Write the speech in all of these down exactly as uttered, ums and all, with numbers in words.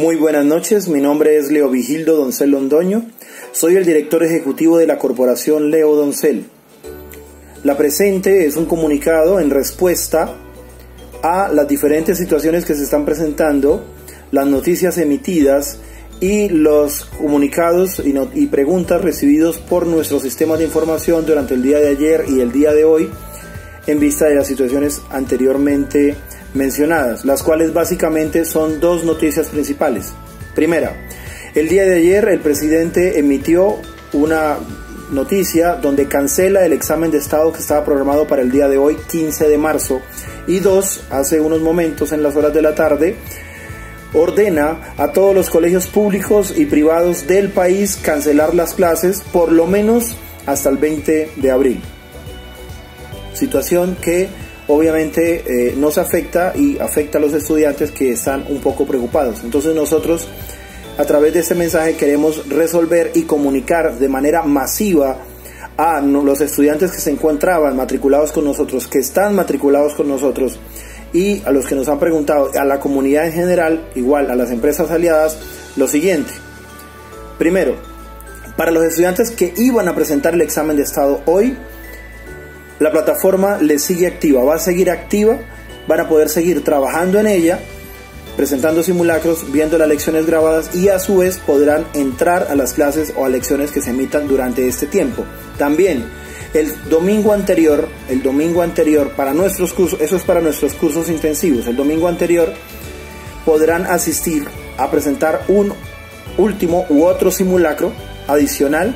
Muy buenas noches, mi nombre es Leo Vigildo Doncel Londoño, soy el director ejecutivo de la corporación Leo Doncel. La presente es un comunicado en respuesta a las diferentes situaciones que se están presentando, las noticias emitidas y los comunicados y, no, y preguntas recibidos por nuestros sistemas de información durante el día de ayer y el día de hoy en vista de las situaciones anteriormente mencionadas, las cuales básicamente son dos noticias principales. Primera, el día de ayer el presidente emitió una noticia donde cancela el examen de estado que estaba programado para el día de hoy, quince de marzo, y dos, hace unos momentos en las horas de la tarde, ordena a todos los colegios públicos y privados del país cancelar las clases por lo menos hasta el veinte de abril. Situación que obviamente eh, nos afecta y afecta a los estudiantes que están un poco preocupados. Entonces nosotros a través de este mensaje queremos resolver y comunicar de manera masiva a los estudiantes que se encontraban matriculados con nosotros, que están matriculados con nosotros, y a los que nos han preguntado, a la comunidad en general, igual a las empresas aliadas, lo siguiente. Primero, para los estudiantes que iban a presentar el examen de estado hoy, la plataforma les sigue activa, va a seguir activa, van a poder seguir trabajando en ella, presentando simulacros, viendo las lecciones grabadas y a su vez podrán entrar a las clases o a lecciones que se emitan durante este tiempo. También el domingo anterior, el domingo anterior para nuestros cursos, eso es para nuestros cursos intensivos, el domingo anterior podrán asistir a presentar un último u otro simulacro adicional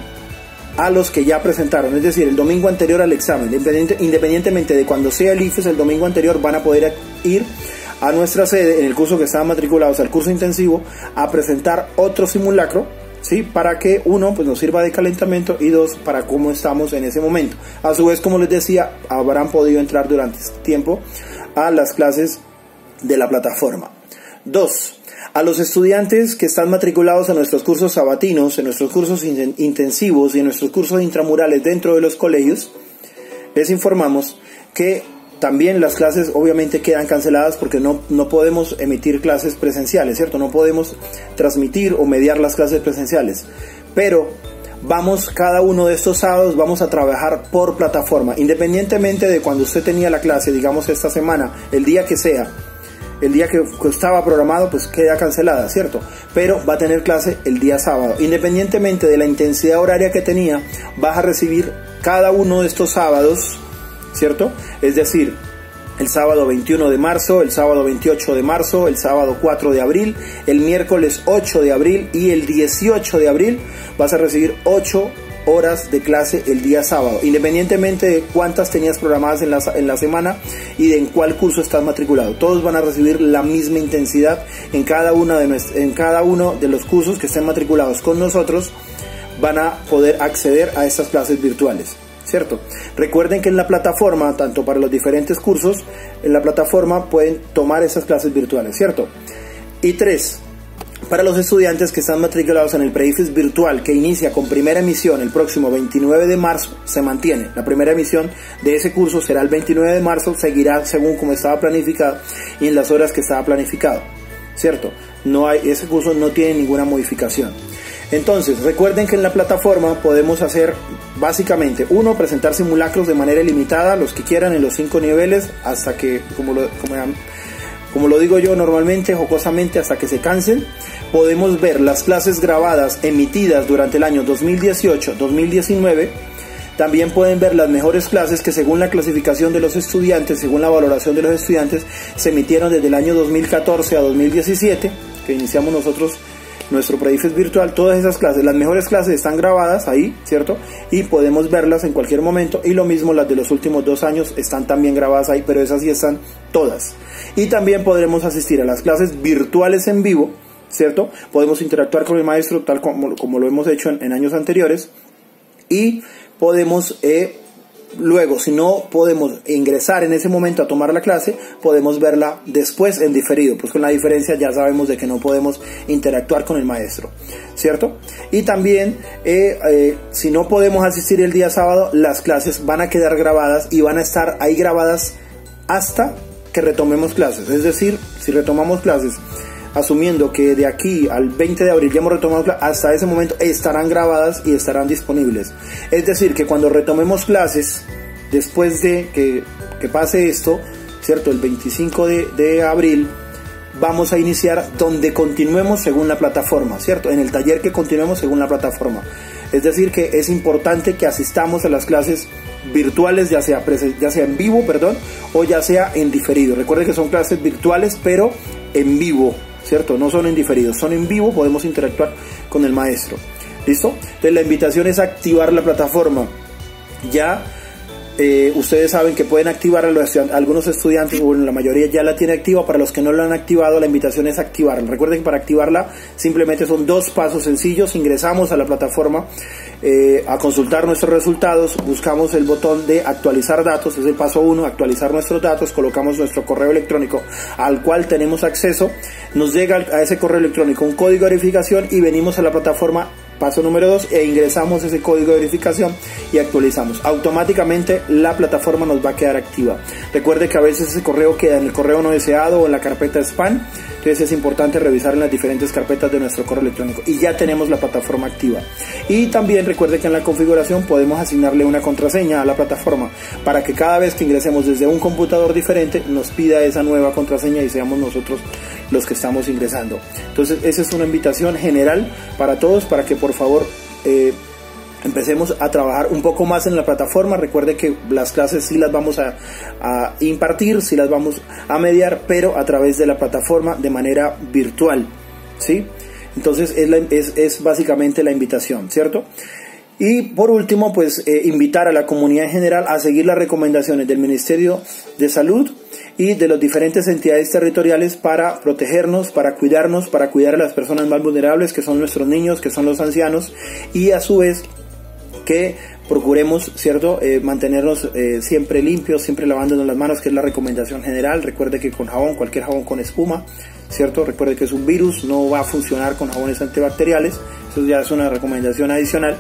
a los que ya presentaron, es decir, el domingo anterior al examen, independientemente de cuando sea el I F E S, el domingo anterior van a poder ir a nuestra sede en el curso que estaban matriculados al curso intensivo a presentar otro simulacro, ¿sí? Para que uno pues nos sirva de calentamiento y dos para cómo estamos en ese momento. A su vez, como les decía, habrán podido entrar durante este tiempo a las clases de la plataforma. Dos, a los estudiantes que están matriculados en nuestros cursos sabatinos, en nuestros cursos in intensivos y en nuestros cursos intramurales dentro de los colegios, les informamos que también las clases obviamente quedan canceladas porque no, no podemos emitir clases presenciales, ¿cierto? No podemos transmitir o mediar las clases presenciales, pero vamos, cada uno de estos sábados vamos a trabajar por plataforma, independientemente de cuando usted tenía la clase, digamos esta semana, el día que sea, el día que estaba programado pues queda cancelada, ¿cierto? Pero va a tener clase el día sábado, independientemente de la intensidad horaria que tenía, vas a recibir cada uno de estos sábados, ¿cierto? Es decir, el sábado veintiuno de marzo, el sábado veintiocho de marzo, el sábado cuatro de abril, el miércoles ocho de abril y el dieciocho de abril vas a recibir ocho horas de clase el día sábado, independientemente de cuántas tenías programadas en la, en la semana y de en cuál curso estás matriculado. Todos van a recibir la misma intensidad en cada, una de nuestro, en cada uno de los cursos que estén matriculados con nosotros. Van a poder acceder a estas clases virtuales, ¿cierto? Recuerden que en la plataforma, tanto para los diferentes cursos, en la plataforma pueden tomar esas clases virtuales, ¿cierto? Y tres, para los estudiantes que están matriculados en el pre-I F E S virtual que inicia con primera emisión el próximo veintinueve de marzo, se mantiene. La primera emisión de ese curso será el veintinueve de marzo, seguirá según como estaba planificado y en las horas que estaba planificado, ¿cierto? No hay, ese curso no tiene ninguna modificación. Entonces, recuerden que en la plataforma podemos hacer básicamente, uno, presentar simulacros de manera ilimitada, los que quieran en los cinco niveles, hasta que, como lo, como, como lo digo yo normalmente, jocosamente, hasta que se cansen. Podemos ver las clases grabadas emitidas durante el año dos mil dieciocho dos mil diecinueve. También pueden ver las mejores clases que según la clasificación de los estudiantes, según la valoración de los estudiantes, se emitieron desde el año dos mil catorce a dos mil diecisiete, que iniciamos nosotros nuestro pre-I F E S virtual. Todas esas clases, las mejores clases están grabadas ahí, ¿cierto? Y podemos verlas en cualquier momento, y lo mismo las de los últimos dos años están también grabadas ahí, pero esas sí están todas. Y también podremos asistir a las clases virtuales en vivo, ¿cierto? Podemos interactuar con el maestro tal como, como lo hemos hecho en, en años anteriores, y podemos eh, luego, si no podemos ingresar en ese momento a tomar la clase, podemos verla después en diferido, pues con la diferencia ya sabemos de que no podemos interactuar con el maestro, ¿cierto? Y también eh, eh, si no podemos asistir el día sábado, las clases van a quedar grabadas y van a estar ahí grabadas hasta que retomemos clases. Es decir, si retomamos clases asumiendo que de aquí al veinte de abril ya hemos retomado clases, hasta ese momento estarán grabadas y estarán disponibles. Es decir, que cuando retomemos clases, después de que, que pase esto, ¿cierto? El veinticinco de abril, vamos a iniciar donde continuemos según la plataforma, ¿cierto? En el taller que continuemos según la plataforma. Es decir, que es importante que asistamos a las clases virtuales, ya sea, ya sea en vivo, perdón, o ya sea en diferido. Recuerden que son clases virtuales, pero en vivo, ¿cierto? No son en diferido, son en vivo, podemos interactuar con el maestro. ¿Listo? Entonces la invitación es activar la plataforma. Ya eh, ustedes saben que pueden activar a los, a algunos estudiantes, o la mayoría ya la tiene activa. Para los que no la han activado, la invitación es activarla. Recuerden que para activarla simplemente son dos pasos sencillos. Ingresamos a la plataforma eh, a consultar nuestros resultados, buscamos el botón de actualizar datos, es el paso uno, actualizar nuestros datos, colocamos nuestro correo electrónico al cual tenemos acceso, nos llega a ese correo electrónico un código de verificación y venimos a la plataforma, paso número dos, e ingresamos ese código de verificación y actualizamos. Automáticamente la plataforma nos va a quedar activa. Recuerde que a veces ese correo queda en el correo no deseado o en la carpeta spam, entonces es importante revisar en las diferentes carpetas de nuestro correo electrónico y ya tenemos la plataforma activa. Y también recuerde que en la configuración podemos asignarle una contraseña a la plataforma para que cada vez que ingresemos desde un computador diferente nos pida esa nueva contraseña y seamos nosotros los que estamos ingresando. Entonces esa es una invitación general para todos, para que por favor eh, empecemos a trabajar un poco más en la plataforma. Recuerde que las clases sí las vamos a, a impartir, sí las vamos a mediar, pero a través de la plataforma de manera virtual, ¿sí? Entonces es, la, es, es básicamente la invitación, ¿cierto? Y por último, pues eh, invitar a la comunidad en general a seguir las recomendaciones del Ministerio de Salud y de las diferentes entidades territoriales para protegernos, para cuidarnos, para cuidar a las personas más vulnerables, que son nuestros niños, que son los ancianos, y a su vez que procuremos, ¿cierto?, eh, mantenernos eh, siempre limpios, siempre lavándonos las manos, que es la recomendación general. Recuerde que con jabón, cualquier jabón con espuma, ¿cierto? Recuerde que es un virus, no va a funcionar con jabones antibacteriales, eso ya es una recomendación adicional.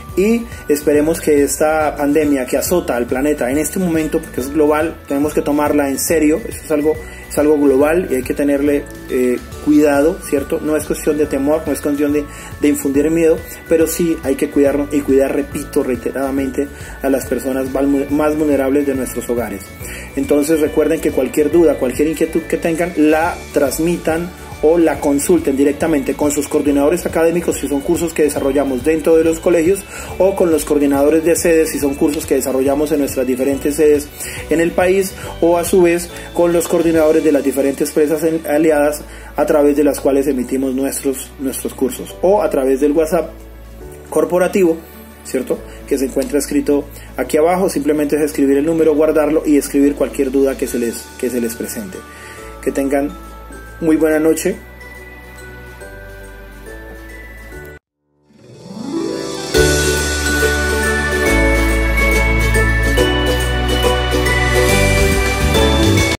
Y esperemos que esta pandemia que azota al planeta en este momento, porque es global, tenemos que tomarla en serio. Eso es algo, es algo global y hay que tenerle eh, cuidado, ¿cierto? No es cuestión de temor, no es cuestión de, de infundir miedo, pero sí hay que cuidarnos y cuidar, repito, reiteradamente, a las personas más vulnerables de nuestros hogares. Entonces recuerden que cualquier duda, cualquier inquietud que tengan, la transmitan o la consulten directamente con sus coordinadores académicos si son cursos que desarrollamos dentro de los colegios, o con los coordinadores de sedes si son cursos que desarrollamos en nuestras diferentes sedes en el país, o a su vez con los coordinadores de las diferentes empresas aliadas a través de las cuales emitimos nuestros, nuestros cursos, o a través del WhatsApp corporativo, ¿cierto?, que se encuentra escrito aquí abajo. Simplemente es escribir el número, guardarlo y escribir cualquier duda que se les, que se les presente. Que tengan muy buena noche.